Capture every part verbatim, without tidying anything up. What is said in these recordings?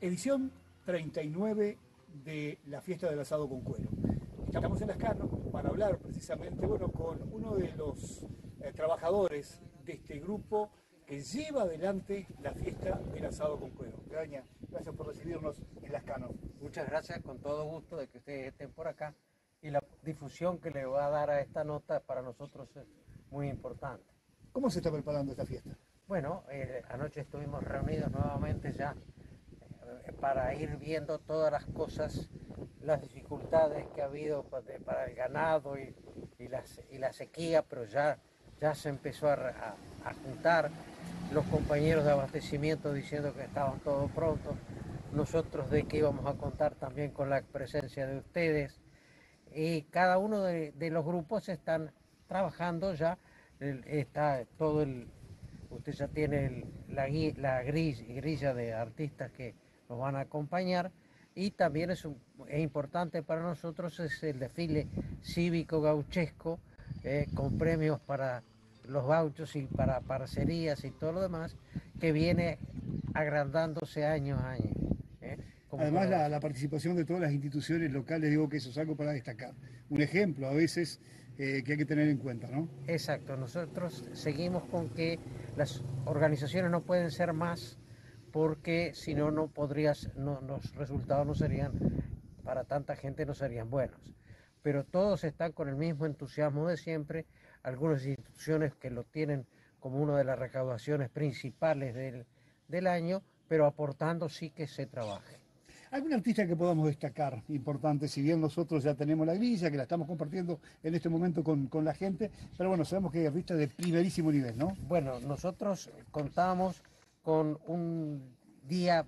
edición treinta y nueve de la fiesta del asado con cuero. Estamos en Lascano para hablar precisamente bueno, con uno de los eh, trabajadores de este grupo que lleva adelante la fiesta del asado con cuero. Graña, gracias por recibirnos en Lascano. Muchas gracias, con todo gusto de que ustedes estén por acá, y la difusión que le va a dar a esta nota para nosotros es muy importante. ¿Cómo se está preparando esta fiesta? Bueno, eh, anoche estuvimos reunidos nuevamente ya eh, para ir viendo todas las cosas, las dificultades que ha habido para, para el ganado y, y, la, y la sequía, pero ya, ya se empezó a, a, a juntar los compañeros de abastecimiento diciendo que estaban todos prontos, nosotros de que íbamos a contar también con la presencia de ustedes, y cada uno de, de los grupos están trabajando ya, está todo el... Usted ya tiene el, la, la gris, grilla de artistas que nos van a acompañar, y también es, un, es importante para nosotros es el desfile cívico gauchesco eh, con premios para los gauchos y para parcerías y todo lo demás, que viene agrandándose año a año. ¿eh? Además la, la participación de todas las instituciones locales, digo que eso es algo para destacar. Un ejemplo a veces eh, que hay que tener en cuenta, ¿no? Exacto, nosotros seguimos con que las organizaciones no pueden ser más, porque si no, no podrías, no, los resultados no serían, para tanta gente no serían buenos. Pero todos están con el mismo entusiasmo de siempre, algunas instituciones que lo tienen como una de las recaudaciones principales del, del año, pero aportando sí que se trabaje. ¿Algún artista que podamos destacar importante? Si bien nosotros ya tenemos la grilla, que la estamos compartiendo en este momento con, con la gente, pero bueno, sabemos que hay artistas de primerísimo nivel, ¿no? Bueno, nosotros contamos con un día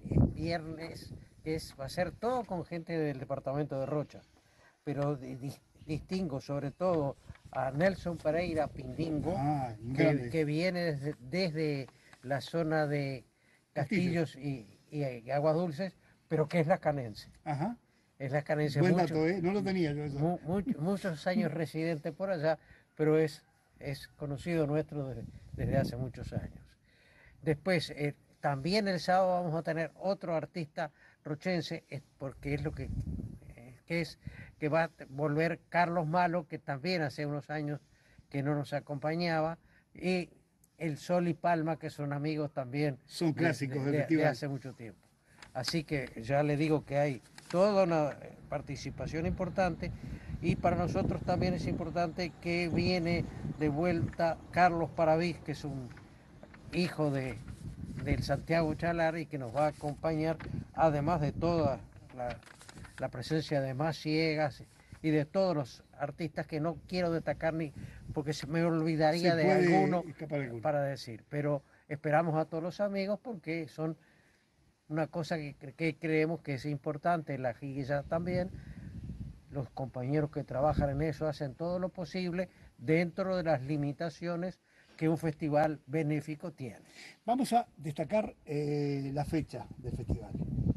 viernes que es, va a ser todo con gente del departamento de Rocha, pero di, distingo sobre todo a Nelson Pereira Pindingo, ah, que, que viene desde, desde la zona de Castillos y, y, y Aguas Dulces, pero que es lascanense. Ajá. Es lascanense. Buen mucho, dato, ¿eh? No lo tenía yo eso. Mu, mu, muchos años residente por allá, pero es, es conocido nuestro desde, desde hace muchos años. Después, eh, también el sábado vamos a tener otro artista rochense, eh, porque es lo que, eh, que es, que va a volver Carlos Malo, que también hace unos años que no nos acompañaba, y el Sol y Palma, que son amigos también. Son clásicos de, de, de, de hace mucho tiempo. Así que ya le digo que hay toda una participación importante, y para nosotros también es importante que viene de vuelta Carlos Paravís, que es un hijo de, del Santiago Chalar, y que nos va a acompañar, además de toda la, la presencia de Más Ciegas y de todos los artistas que no quiero destacar ni porque se me olvidaría se de alguno para decir, pero esperamos a todos los amigos porque son una cosa que, que creemos que es importante, la grilla también, los compañeros que trabajan en eso hacen todo lo posible dentro de las limitaciones que un festival benéfico tiene. Vamos a destacar eh, la fecha del festival.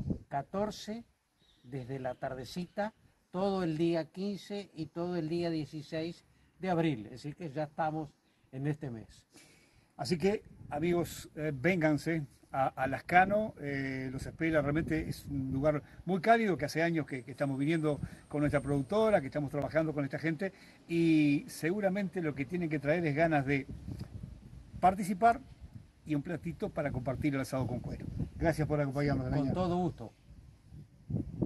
catorce, desde la tardecita, todo el día quince y todo el día dieciséis de abril, es decir que ya estamos en este mes. Así que, amigos, eh, vénganse a, a Lascano, eh, los espera, realmente es un lugar muy cálido, que hace años que, que estamos viniendo con nuestra productora, que estamos trabajando con esta gente, y seguramente lo que tienen que traer es ganas de participar y un platito para compartir el asado con cuero. Gracias por acompañarnos. Con todo gusto.